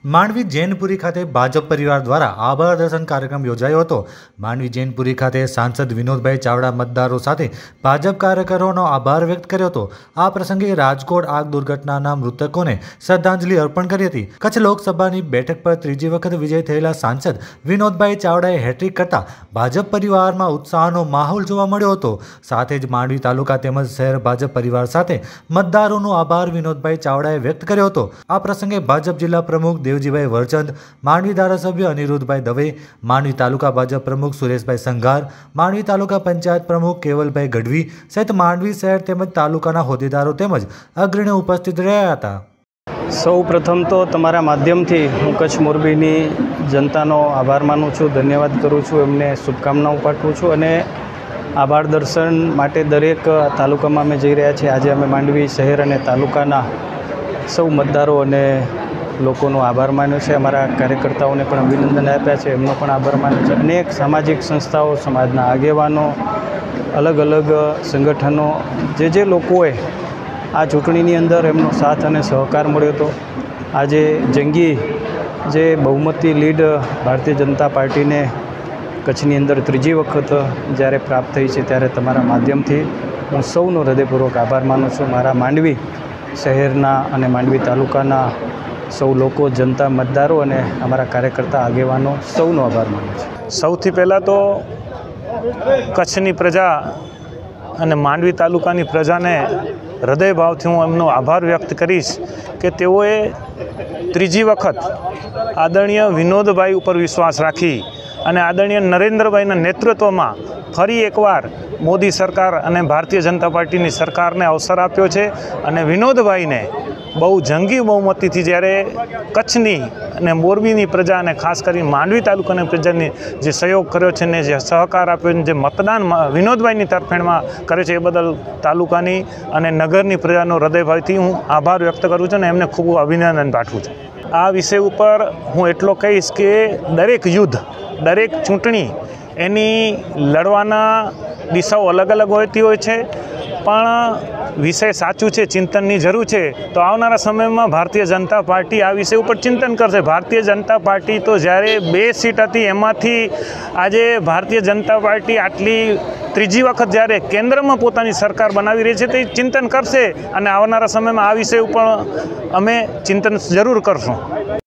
માંડવી જૈનપુરી ખાતે ભાજપ પરિવાર દ્વારા આભાર દર્શન કાર્યક્રમ યોજાયો હતો। માંડવી જૈનપુરી ખાતે સાંસદ વિનોદભાઈ ચાવડા મતદારો સાથે ભાજપ કાર્યકરોનો આભાર વ્યક્ત કર્યો હતો। આ પ્રસંગે રાજકોટ આગ દુર્ઘટનાના મૃતકોને શ્રદ્ધાંજલિ અર્પણ કરી હતી। કચ્છ લોકસભાની બેઠક પર ત્રીજી વખત વિજય થયેલા સાંસદ વિનોદભાઈ ચાવડાએ હેટ્રિક કરતા ભાજપ પરિવારમાં ઉત્સાહનો માહોલ જોવા મળ્યો હતો। સાથે જ માંડવી તાલુકા તેમજ શહેર ભાજપ પરિવાર સાથે મતદારોનો આભાર વિનોદભાઈ ચાવડાએ વ્યક્ત કર્યો હતો। આ પ્રસંગે ભાજપ જિલ્લા પ્રમુખ દેવજીભાઈ વરચંદ, માંડવી ધારાસભ્ય અનિરુદ્ધભાઈ દવે, માંડવી તાલુકા ભાજપ પ્રમુખ સુરેશભાઈ સંઘાર, માંડવી તાલુકા પંચાયત પ્રમુખ કેવલભાઈ ગઢવી સહિત માંડવી શહેર તેમજ તાલુકાના હોદ્દેદારો તેમજ અગ્રણીઓ ઉપસ્થિત રહ્યા હતા। સૌ પ્રથમ તો તમારા માધ્યમથી હું કચ્છ મોરબીની જનતાનો આભાર માનું છું, ધન્યવાદ કરું છું, એમને શુભકામનાઓ પાઠવું છું અને આભાર દર્શન માટે દરેક તાલુકામાં અમે જઈ રહ્યા છીએ। આજે અમે માંડવી શહેર અને તાલુકાના સૌ મતદારો અને લોકોનો આભાર માન્યો છે। અમારા કાર્યકર્તાઓને પણ અભિનંદન આપ્યા છે, એમનો પણ આભાર માન્યો છે। અનેક સામાજિક સંસ્થાઓ, સમાજના આગેવાનો, અલગ અલગ સંગઠનો, જે લોકોએ આ ચૂંટણીની અંદર એમનો સાથ અને સહકાર મળ્યો હતો। આજે જંગી જે બહુમતી લીડ ભારતીય જનતા પાર્ટીને કચ્છની અંદર ત્રીજી વખત જ્યારે પ્રાપ્ત થઈ છે ત્યારે તમારા માધ્યમથી હું સૌનો હૃદયપૂર્વક આભાર માનું છું। મારા માંડવી શહેરના અને માંડવી તાલુકાના સૌ લોકો, જનતા, મતદારો અને અમારા કાર્યકર્તા આગેવાનો સૌનો આભાર માનું છું। સૌથી પહેલાં તો કચ્છની પ્રજા અને માંડવી તાલુકાની પ્રજાને હૃદયભાવથી હું એમનો આભાર વ્યક્ત કરીશ કે તેઓએ ત્રીજી વખત આદરણીય વિનોદભાઈ ઉપર વિશ્વાસ રાખી અને આદરણીય નરેન્દ્રભાઈના નેતૃત્વમાં ફરી એકવાર મોદી સરકાર અને ભારતીય જનતા પાર્ટીની સરકારને અવસર આપ્યો છે અને વિનોદભાઈને બહુ જંગી બહુમતીથી જ્યારે કચ્છની અને મોરબીની પ્રજા અને ખાસ કરીને માંડવી તાલુકાની પ્રજાની જે સહયોગ કર્યો છે ને જે સહકાર આપ્યો છે, જે મતદાન વિનોદભાઈની તરફેણમાં કરે છે એ બદલ તાલુકાની અને નગરની પ્રજાનો હૃદયભાવથી હું આભાર વ્યક્ત કરું છું અને એમને ખૂબ અભિનંદન પાઠવું છું। આ વિષય ઉપર હું એટલો કહીશ કે દરેક યુદ્ધ, દરેક ચૂંટણી એની લડવાના દિશાઓ અલગ અલગ હોતી હોય છે, પણ વિષય સાચું છે, ચિંતનની જરૂર છે। તો આવનારા સમયમાં ભારતીય જનતા પાર્ટી આ વિષય ઉપર ચિંતન કરશે। ભારતીય જનતા પાર્ટી તો જ્યારે 2 સીટ હતી એમાંથી આજે ભારતીય જનતા પાર્ટી આટલી ત્રીજી વખત જ્યારે કેન્દ્રમાં પોતાની સરકાર બનાવી રહી છે તે ચિંતન કરશે અને આવનારા સમયમાં આ વિષય ઉપર અમે ચિંતન જરૂર કરશું।